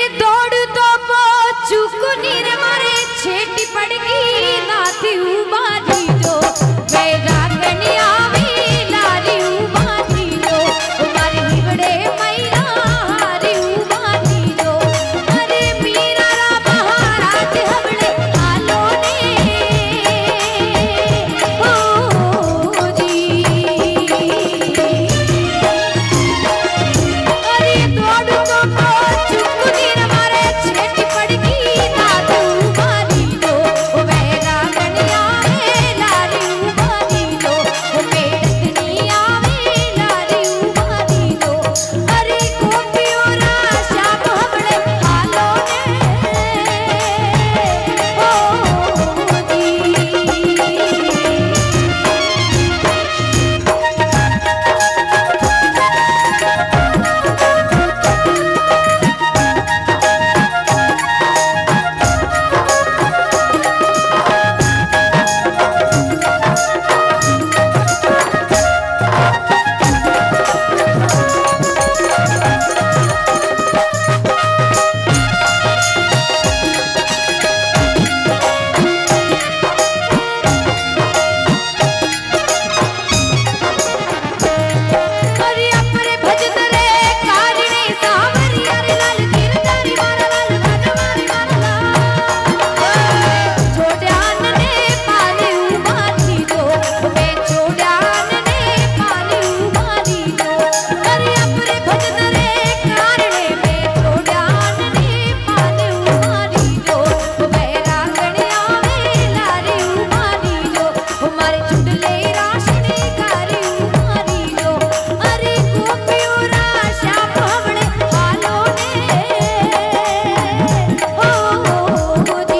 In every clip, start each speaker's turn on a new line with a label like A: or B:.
A: दौड़ तो चुक नीर मारे छेटी पड़गी नाथी उबारी जो बेरा कनिया में लारी उबारी जो मारे हिवड़े मैया हारी उबारी जो अरे मीरा रा महाराज हवड़े आलो ने ओ जी अरे दौड़ तो चुक नीर मारे छेटी पड़गी नाथी उबारी जो बेरा कनिया में लारी उबारी जो बेड़कनिया में लारी उबारी जो अरे गोपियों रा श्याम हवड़े हालो ने ओ जी अरे अपरे भजन रे कारिणे सावरी अरे लाल गिरधारी मारा लाल भगवान मारा लाल छोड़ान ने पाले उबारी दो मैं छोड़ान ने पाले उबारी दो अरे अपरे भजन रे कारिणे में छोड़ान ने पाले उबारी दो मेरा गणिया में लारी उबारी दो हमारे चुटले राशने कारी उबारी दो अरे गोपियों रा श्याम हवड़े हालो ने ओ जी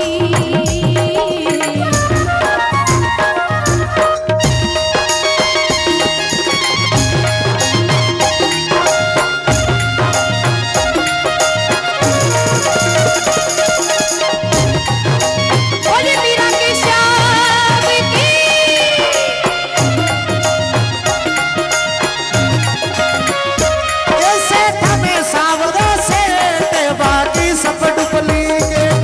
A: बोले मीरा के श्याम की
B: ऐसे थमे सावरा से बाकी सब डुप्लीकेट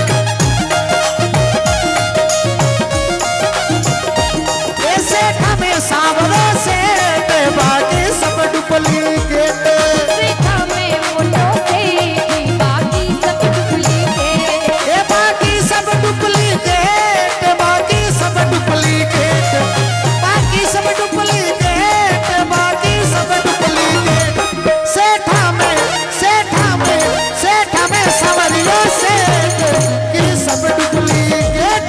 B: ऐसे थमे सावरा से बाकी सब डुप्लीकेट
A: रेखा में मोटो से बाकी सब डुप्लीकेट
B: ये बाकी सब डुप्लीकेट बाकी सब डुप्लीकेट बाकी सब डुप्लीकेट बाकी सब डुप्लीकेट सेठा में सवरियों से कि सब डुप्लीकेट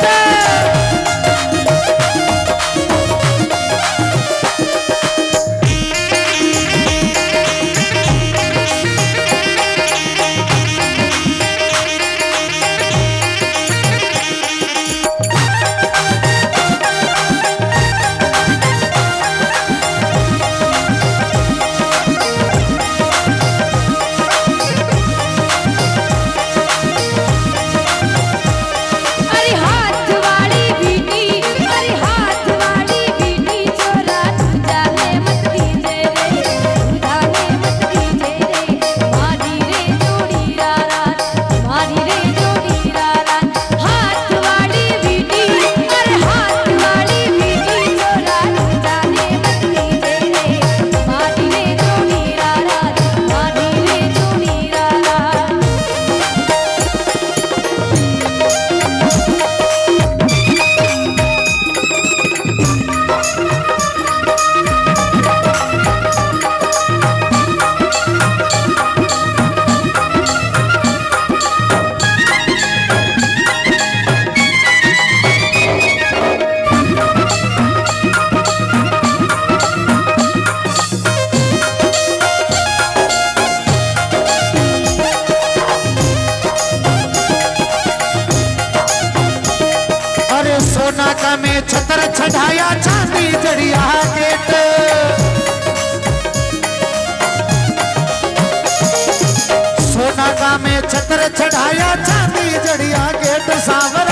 A: अरे हाथ वाली बीटी चोरा जाने मत दीजे रे जाने मत दीजे रे मारी रे जोड़ी रात मारी रे जोड़ी रात हाथ वाली बीटी चोरा जाने मत दीजे रे मारी रे जोड़ी रात मारी रे जोड़ी रात
B: अरे सोना का में छतर छढ़ाया चांदी जड़िया गेट सोना का में छतर छढ़ाया चांदी जड़िया गेट सावर